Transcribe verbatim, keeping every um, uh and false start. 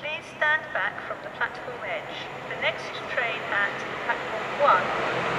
Please stand back from the platform edge. The next train at platform one